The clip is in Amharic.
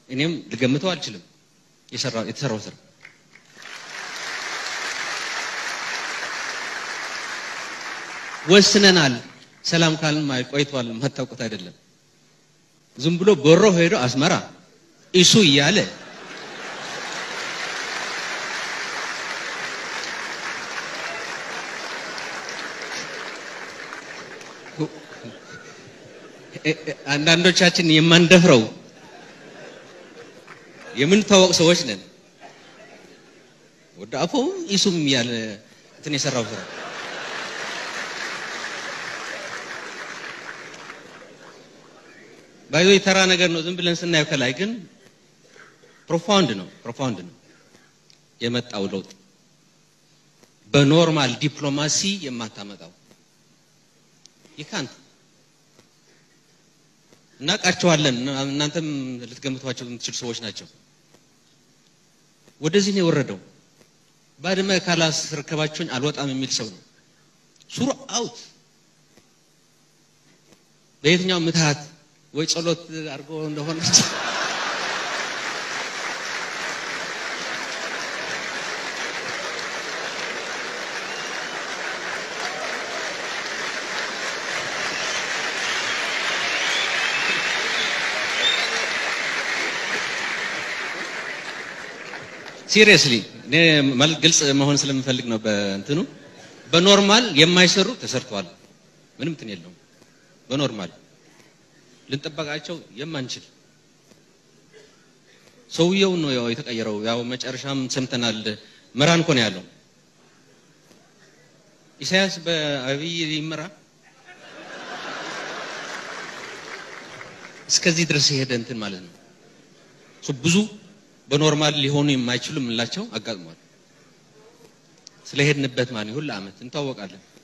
እኔም ልገምተው አልችልም የተሰራው ስራ ወስነናል ሰላም ካልን ቆይቷል ማታውቁት አይደለም ዝም ብሎ ቦሮ ሄዶ አስመራ ኢሱ ይያለ አንዳንዶቻችን የማንደፍረው የምንታወቅ ሰዎች ነን ወዳፎ ኢሱም ያለ እንትን የሰራው ስራ ባይዞ የተራ ነገር ነው ዝም ብለን ስናየው ከላይ ግን ፕሮፋውንድ ነው የመጣው ለውጥ በኖርማል ዲፕሎማሲ የማታመጣው ይካንት እናቃቸዋለን እናንተም ልትገምቷቸው የምትችሉ ሰዎች ናቸው ወደዚህ ነው የወረደው ባድመ ካላስ ርከባቸውን አልወጣም የሚል ሰው ነው ሱር አውት በየትኛው ምትሃት ወይ ጸሎት አርጎ እንደሆነ seriously ማለት ግልጽ መሆን ስለምፈልግ ነው በእንትኑ በኖርማል የማይሰሩ ተሰርቷል ምንም እንትን የለውም በኖርማል ልንጠበቃቸው የማንችል ሰውየው ነው የተቀየረው ያው መጨረሻም ሰምተናል መራን ኮን ያለው ኢሳያስ በአብይ ይመራ እስከዚህ ድረስ ይሄደ እንትን ማለት ነው ብዙ በኖርማል ሊሆኑ የማይችሉ ምንላቸው አጋጥሟል ስለሄድንበት ማን ይሁን ለአመት እንታወቃለን